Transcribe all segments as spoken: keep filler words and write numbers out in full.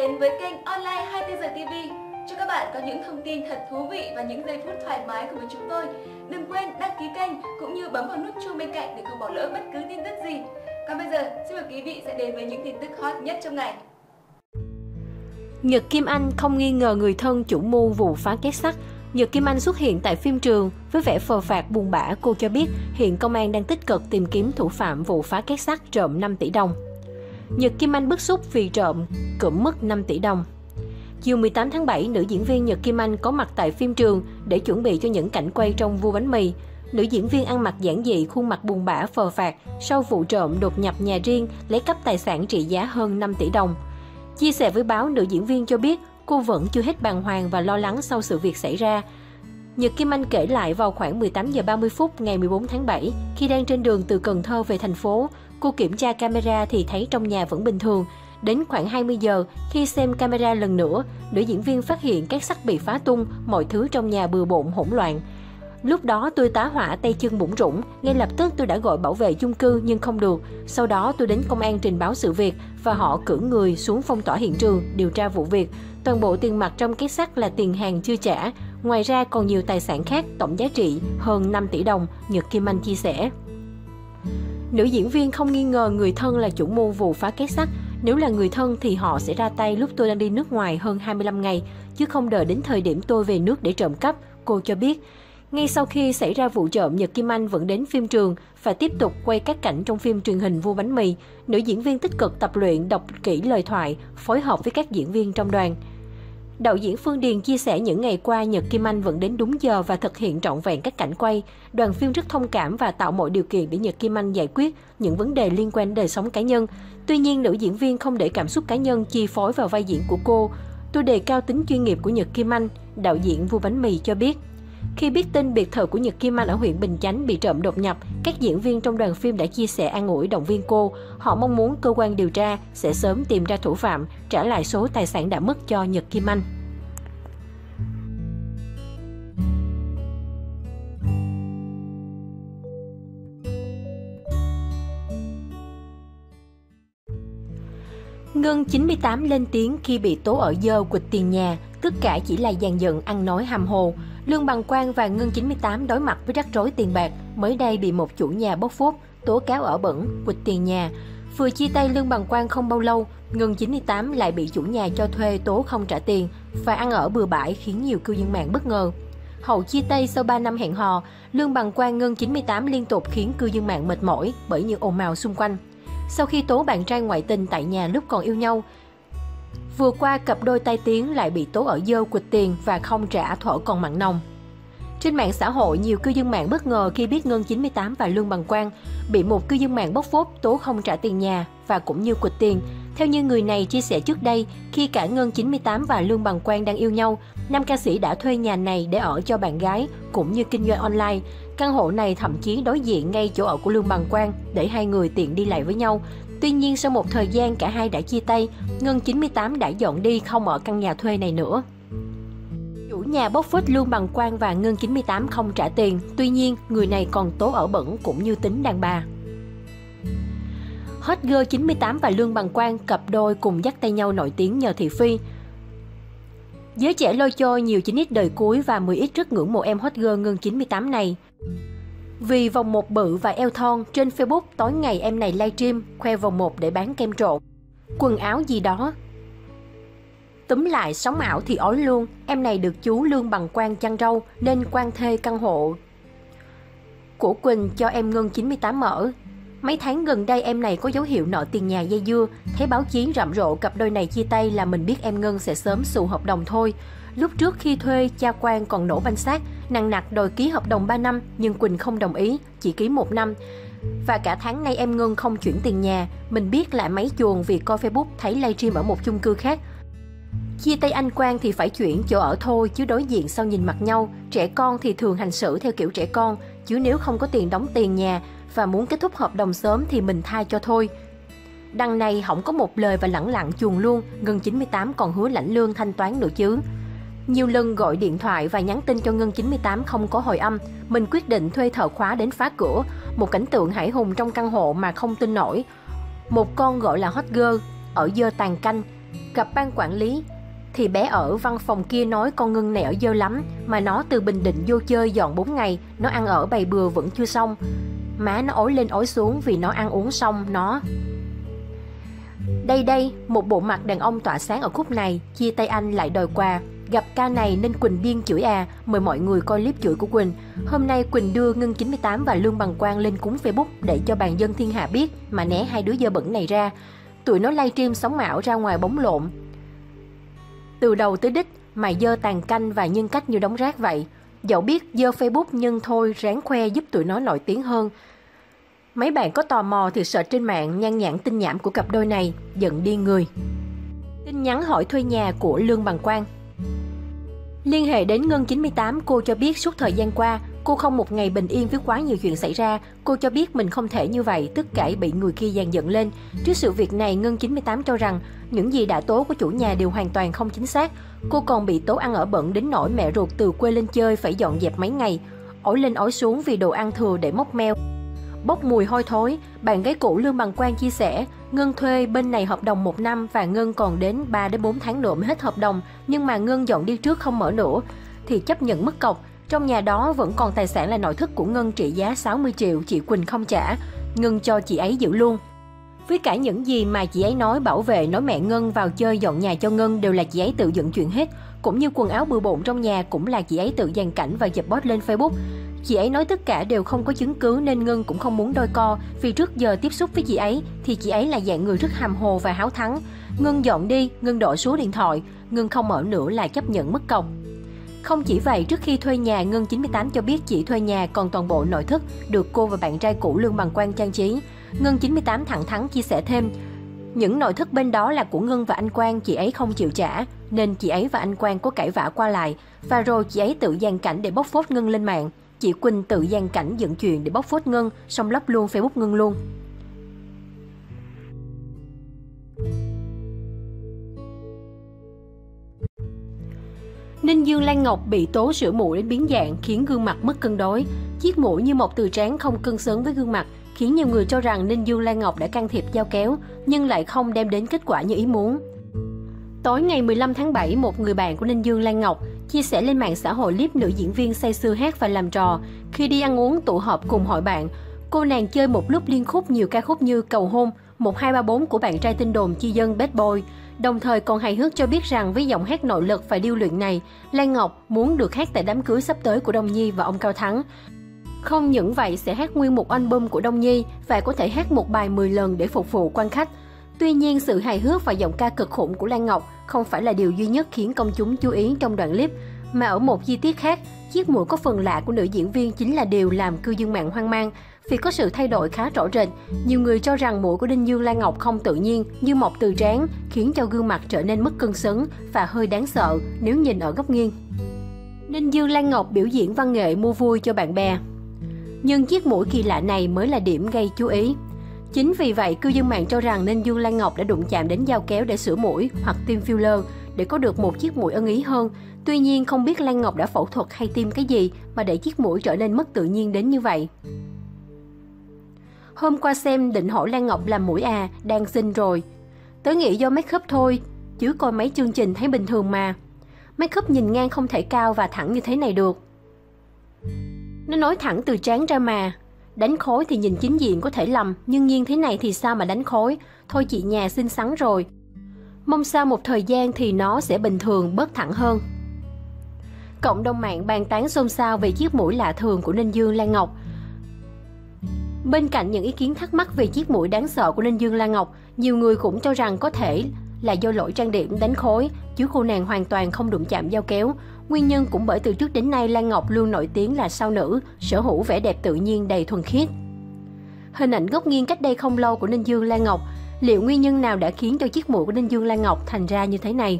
đến với kênh Online hai mươi tư giờ ti vi. Chúc các bạn có những thông tin thật thú vị và những giây phút thoải mái cùng với chúng tôi. Đừng quên đăng ký kênh cũng như bấm vào nút chuông bên cạnh để không bỏ lỡ bất cứ tin tức gì. Còn bây giờ, xin mời quý vị sẽ đến với những tin tức hot nhất trong ngày. Nhật Kim Anh không nghi ngờ người thân chủ mưu vụ phá két sắt. Nhật Kim Anh xuất hiện tại phim trường với vẻ phờ phạc buồn bã. Cô cho biết hiện công an đang tích cực tìm kiếm thủ phạm vụ phá két sắt trộm năm tỷ đồng. Nhật Kim Anh bức xúc vì trộm cưỡng mất năm tỷ đồng. Chiều mười tám tháng bảy, nữ diễn viên Nhật Kim Anh có mặt tại phim trường để chuẩn bị cho những cảnh quay trong Vua Bánh Mì. Nữ diễn viên ăn mặc giản dị, khuôn mặt buồn bã phờ phạc sau vụ trộm đột nhập nhà riêng, lấy cắp tài sản trị giá hơn năm tỷ đồng. Chia sẻ với báo, nữ diễn viên cho biết cô vẫn chưa hết bàng hoàng và lo lắng sau sự việc xảy ra. Nhật Kim Anh kể lại vào khoảng mười tám giờ ba mươi phút ngày mười bốn tháng bảy, khi đang trên đường từ Cần Thơ về thành phố, cô kiểm tra camera thì thấy trong nhà vẫn bình thường. Đến khoảng hai mươi giờ, khi xem camera lần nữa, nữ diễn viên phát hiện két sắt bị phá tung, mọi thứ trong nhà bừa bộn hỗn loạn. Lúc đó tôi tá hỏa, tay chân bủn rủn, ngay lập tức tôi đã gọi bảo vệ chung cư nhưng không được. Sau đó tôi đến công an trình báo sự việc và họ cử người xuống phong tỏa hiện trường, điều tra vụ việc. Toàn bộ tiền mặt trong két sắt là tiền hàng chưa trả, ngoài ra còn nhiều tài sản khác tổng giá trị hơn năm tỷ đồng, Nhật Kim Anh chia sẻ. Nữ diễn viên không nghi ngờ người thân là chủ mưu vụ phá két sắt. Nếu là người thân thì họ sẽ ra tay lúc tôi đang đi nước ngoài hơn hai mươi lăm ngày, chứ không đợi đến thời điểm tôi về nước để trộm cắp, cô cho biết. Ngay sau khi xảy ra vụ trộm, Nhật Kim Anh vẫn đến phim trường và tiếp tục quay các cảnh trong phim truyền hình Vua Bánh Mì. Nữ diễn viên tích cực tập luyện, đọc kỹ lời thoại, phối hợp với các diễn viên trong đoàn. Đạo diễn Phương Điền chia sẻ những ngày qua Nhật Kim Anh vẫn đến đúng giờ và thực hiện trọn vẹn các cảnh quay. Đoàn phim rất thông cảm và tạo mọi điều kiện để Nhật Kim Anh giải quyết những vấn đề liên quan đến đời sống cá nhân. Tuy nhiên, nữ diễn viên không để cảm xúc cá nhân chi phối vào vai diễn của cô. Tôi đề cao tính chuyên nghiệp của Nhật Kim Anh, đạo diễn Vua Bánh Mì cho biết. Khi biết tin biệt thự của Nhật Kim Anh ở huyện Bình Chánh bị trộm đột nhập, các diễn viên trong đoàn phim đã chia sẻ an ủi động viên cô. Họ mong muốn cơ quan điều tra sẽ sớm tìm ra thủ phạm, trả lại số tài sản đã mất cho Nhật Kim Anh. Ngân chín mươi tám lên tiếng khi bị tố ở dơ quỵt tiền nhà, tất cả chỉ là dàn dựng ăn nói hàm hồ. Lương Bằng Quang và Ngân chín mươi tám đối mặt với rắc rối tiền bạc, mới đây bị một chủ nhà bóc phốt, tố cáo ở bẩn, quỵt tiền nhà. Vừa chia tay Lương Bằng Quang không bao lâu, Ngân chín mươi tám lại bị chủ nhà cho thuê tố không trả tiền và ăn ở bừa bãi khiến nhiều cư dân mạng bất ngờ. Hậu chia tay sau ba năm hẹn hò, Lương Bằng Quang Ngân chín mươi tám liên tục khiến cư dân mạng mệt mỏi bởi những ồn ào xung quanh. Sau khi tố bạn trai ngoại tình tại nhà lúc còn yêu nhau, vừa qua cặp đôi tai tiếng lại bị tố ở dơ quỵt tiền và không trả thuở còn mặn nồng. Trên mạng xã hội, nhiều cư dân mạng bất ngờ khi biết Ngân chín mươi tám và Lương Bằng Quang bị một cư dân mạng bóc phốt tố không trả tiền nhà và cũng như quỵt tiền. Theo như người này chia sẻ trước đây, khi cả Ngân chín mươi tám và Lương Bằng Quang đang yêu nhau, nam ca sĩ đã thuê nhà này để ở cho bạn gái cũng như kinh doanh online. Căn hộ này thậm chí đối diện ngay chỗ ở của Lương Bằng Quang để hai người tiện đi lại với nhau. Tuy nhiên, sau một thời gian cả hai đã chia tay, Ngân chín mươi tám đã dọn đi không ở căn nhà thuê này nữa. Chủ nhà bóc phốt Lương Bằng Quang và Ngân chín mươi tám không trả tiền, tuy nhiên người này còn tố ở bẩn cũng như tính đàn bà. Hot girl chín mươi tám và Lương Bằng Quang, cặp đôi cùng dắt tay nhau nổi tiếng nhờ thị phi. Giới trẻ lôi trôi nhiều chín x đời cuối và mười x rất ngưỡng mộ em hot girl Ngân chín mươi tám này. Vì vòng một bự và eo thon, trên Facebook tối ngày em này livestream khoe vòng một để bán kem trộn, quần áo gì đó. Túm lại sống ảo thì ói luôn, em này được chú Lương Bằng Quang chăn râu nên Quang thuê căn hộ của Quỳnh cho em Ngân chín mươi tám ở. Mấy tháng gần đây em này có dấu hiệu nợ tiền nhà dây dưa, thấy báo chí rầm rộ cặp đôi này chia tay là mình biết em Ngân sẽ sớm xù hợp đồng thôi. Lúc trước khi thuê, cha Quang còn nổ banh xác, nằng nặc đòi ký hợp đồng ba năm nhưng Quỳnh không đồng ý, chỉ ký một năm. Và cả tháng nay em Ngân không chuyển tiền nhà, mình biết lại máy chuồng vì coi Facebook thấy livestream ở một chung cư khác. Chia tay anh Quang thì phải chuyển chỗ ở thôi chứ đối diện sao nhìn mặt nhau, trẻ con thì thường hành xử theo kiểu trẻ con, chứ nếu không có tiền đóng tiền nhà và muốn kết thúc hợp đồng sớm thì mình tha cho thôi. Đằng này không có một lời và lẳng lặng chuồng luôn, Ngân chín mươi tám còn hứa lãnh lương thanh toán nữa chứ. Nhiều lần gọi điện thoại và nhắn tin cho Ngân chín mươi tám không có hồi âm, mình quyết định thuê thợ khóa đến phá cửa, một cảnh tượng hãi hùng trong căn hộ mà không tin nổi. Một con gọi là hot girl ở dơ tàn canh, Gặp ban quản lý thì bé ở văn phòng kia nói con Ngân này ở dơ lắm, mà nó từ Bình Định vô chơi dọn bốn ngày, nó ăn ở bày bừa vẫn chưa xong. Má nó ối lên ối xuống vì nó ăn uống xong nó. Đây đây, một bộ mặt đàn ông tỏa sáng ở khúc này, chia tay anh lại đòi quà. Gặp ca này nên Quỳnh điên chửi à, mời mọi người coi clip chửi của Quỳnh. Hôm nay Quỳnh đưa Ngân chín mươi tám và Lương Bằng Quang lên cúng Facebook để cho bàn dân thiên hạ biết mà né hai đứa dơ bẩn này ra. Tụi nó livestream sống ảo ra ngoài bóng lộn. Từ đầu tới đích, mày dơ tàn canh và nhân cách như đống rác vậy. Dẫu biết dơ Facebook nhưng thôi ráng khoe giúp tụi nó nổi tiếng hơn. Mấy bạn có tò mò thì search trên mạng nhan nhản tin nhảm của cặp đôi này, giận điên người. Tin nhắn hỏi thuê nhà của Lương Bằng Quang. Liên hệ đến Ngân chín mươi tám, cô cho biết suốt thời gian qua, cô không một ngày bình yên với quá nhiều chuyện xảy ra. Cô cho biết mình không thể như vậy, tất cả bị người kia dàn dựng lên. Trước sự việc này, Ngân chín mươi tám cho rằng những gì đã tố của chủ nhà đều hoàn toàn không chính xác. Cô còn bị tố ăn ở bẩn đến nỗi mẹ ruột từ quê lên chơi phải dọn dẹp mấy ngày. Ổi lên ổi xuống vì đồ ăn thừa để móc meo, bốc mùi hôi thối. Bạn gái cũ Lương Bằng Quang chia sẻ, Ngân thuê bên này hợp đồng một năm và Ngân còn đến ba đến bốn tháng nữa mới hết hợp đồng, nhưng mà Ngân dọn đi trước không mở nữa thì chấp nhận mất cọc. Trong nhà đó vẫn còn tài sản là nội thất của Ngân trị giá sáu mươi triệu, chị Quỳnh không trả, Ngân cho chị ấy giữ luôn. Với cả những gì mà chị ấy nói bảo vệ nói mẹ Ngân vào chơi dọn nhà cho Ngân đều là chị ấy tự dựng chuyện hết, cũng như quần áo bừa bộn trong nhà cũng là chị ấy tự dàn cảnh và dập post lên Facebook. Chị ấy nói tất cả đều không có chứng cứ nên Ngân cũng không muốn đôi co, vì trước giờ tiếp xúc với chị ấy thì chị ấy là dạng người rất hàm hồ và háo thắng. Ngân dọn đi, Ngân đổ số điện thoại, Ngân không ở nữa là chấp nhận mất cọc. Không chỉ vậy, trước khi thuê nhà, Ngân chín mươi tám cho biết chị thuê nhà còn toàn bộ nội thất được cô và bạn trai cũ Lương Bằng Quang trang trí. Ngân chín mươi tám thẳng thắn chia sẻ thêm, những nội thất bên đó là của Ngân và anh Quang, chị ấy không chịu trả nên chị ấy và anh Quang có cãi vã qua lại, và rồi chị ấy tự dàn cảnh để bóc phốt Ngân lên mạng. Chị Quỳnh tự dàn cảnh dựng chuyện để bóc phốt Ngân, xong lấp luôn Facebook Ngân luôn. Ninh Dương Lan Ngọc bị tố sửa mũi đến biến dạng khiến gương mặt mất cân đối. Chiếc mũi như một từ tráng không cân xứng với gương mặt, khiến nhiều người cho rằng Ninh Dương Lan Ngọc đã can thiệp dao kéo, nhưng lại không đem đến kết quả như ý muốn. Tối ngày mười lăm tháng bảy, một người bạn của Ninh Dương Lan Ngọc chia sẻ lên mạng xã hội clip nữ diễn viên say sưa hát và làm trò khi đi ăn uống tụ họp cùng hội bạn. Cô nàng chơi một lúc liên khúc nhiều ca khúc như Cầu Hôn, một hai ba bốn của bạn trai tin đồn chi dân Bad Boy. Đồng thời còn hài hước cho biết rằng với giọng hát nội lực và điêu luyện này, Lan Ngọc muốn được hát tại đám cưới sắp tới của Đông Nhi và ông Cao Thắng. Không những vậy, sẽ hát nguyên một album của Đông Nhi và có thể hát một bài mười lần để phục vụ quan khách. Tuy nhiên, sự hài hước và giọng ca cực khủng của Lan Ngọc không phải là điều duy nhất khiến công chúng chú ý trong đoạn clip, mà ở một chi tiết khác, chiếc mũi có phần lạ của nữ diễn viên chính là điều làm cư dân mạng hoang mang, vì có sự thay đổi khá rõ rệt. Nhiều người cho rằng mũi của Ninh Dương Lan Ngọc không tự nhiên như mọc từ trán, khiến cho gương mặt trở nên mất cân xứng và hơi đáng sợ nếu nhìn ở góc nghiêng. Ninh Dương Lan Ngọc biểu diễn văn nghệ mua vui cho bạn bè, nhưng chiếc mũi kỳ lạ này mới là điểm gây chú ý. Chính vì vậy, cư dân mạng cho rằng Ninh Dương Lan Ngọc đã đụng chạm đến dao kéo để sửa mũi hoặc tiêm filler để có được một chiếc mũi ưng ý hơn. Tuy nhiên, không biết Lan Ngọc đã phẫu thuật hay tiêm cái gì mà để chiếc mũi trở nên mất tự nhiên đến như vậy. Hôm qua xem định hỏi Lan Ngọc làm mũi à, đang xinh rồi. Tớ nghĩ do make up thôi, chứ coi mấy chương trình thấy bình thường mà. Make up nhìn ngang không thể cao và thẳng như thế này được. Nó nói thẳng từ trán ra mà. Đánh khối thì nhìn chính diện có thể lầm, nhưng nghiêng thế này thì sao mà đánh khối. Thôi chị nhà xinh xắn rồi. Mong sau một thời gian thì nó sẽ bình thường, bớt thẳng hơn. Cộng đồng mạng bàn tán xôn xao về chiếc mũi lạ thường của Ninh Dương Lan Ngọc. Bên cạnh những ý kiến thắc mắc về chiếc mũi đáng sợ của Ninh Dương Lan Ngọc, nhiều người cũng cho rằng có thể là do lỗi trang điểm đánh khối, chứ cô nàng hoàn toàn không đụng chạm dao kéo. Nguyên nhân cũng bởi từ trước đến nay Lan Ngọc luôn nổi tiếng là sao nữ, sở hữu vẻ đẹp tự nhiên đầy thuần khiết. Hình ảnh góc nghiêng cách đây không lâu của Ninh Dương Lan Ngọc, liệu nguyên nhân nào đã khiến cho chiếc mũi của Ninh Dương Lan Ngọc thành ra như thế này?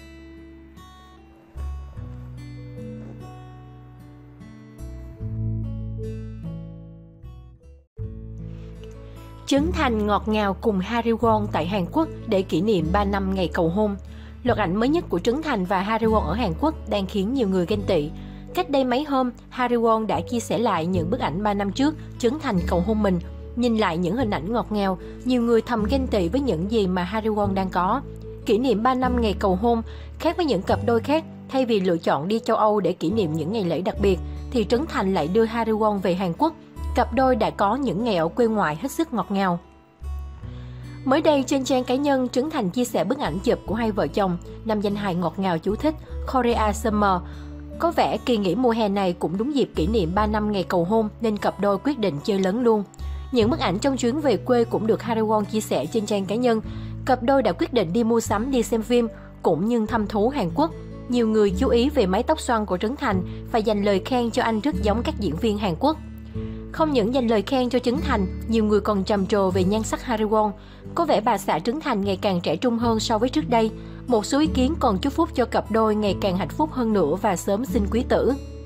Trấn Thành ngọt ngào cùng Harry Won tại Hàn Quốc để kỷ niệm ba năm ngày cầu hôn. Loạt ảnh mới nhất của Trấn Thành và Harry Won ở Hàn Quốc đang khiến nhiều người ghen tị. Cách đây mấy hôm, Harry Won đã chia sẻ lại những bức ảnh ba năm trước Trấn Thành cầu hôn mình. Nhìn lại những hình ảnh ngọt ngào, nhiều người thầm ghen tị với những gì mà Harry Won đang có. Kỷ niệm ba năm ngày cầu hôn, khác với những cặp đôi khác, thay vì lựa chọn đi châu Âu để kỷ niệm những ngày lễ đặc biệt, thì Trấn Thành lại đưa Ha Ri-won về Hàn Quốc. Cặp đôi đã có những ngày ở quê ngoại hết sức ngọt ngào. Mới đây, trên trang cá nhân, Trấn Thành chia sẻ bức ảnh chụp của hai vợ chồng, nam danh hài ngọt ngào chú thích Korea Summer. Có vẻ kỳ nghỉ mùa hè này cũng đúng dịp kỷ niệm ba năm ngày cầu hôn nên cặp đôi quyết định chơi lớn luôn. Những bức ảnh trong chuyến về quê cũng được Ha Ri-won chia sẻ trên trang cá nhân. Cặp đôi đã quyết định đi mua sắm, đi xem phim, cũng như thăm thú Hàn Quốc. Nhiều người chú ý về mái tóc xoăn của Trấn Thành và dành lời khen cho anh rất giống các diễn viên Hàn Quốc. Không những dành lời khen cho Trấn Thành, nhiều người còn trầm trồ về nhan sắc Ha Ri-won. Có vẻ bà xã Trấn Thành ngày càng trẻ trung hơn so với trước đây. Một số ý kiến còn chúc phúc cho cặp đôi ngày càng hạnh phúc hơn nữa và sớm sinh quý tử.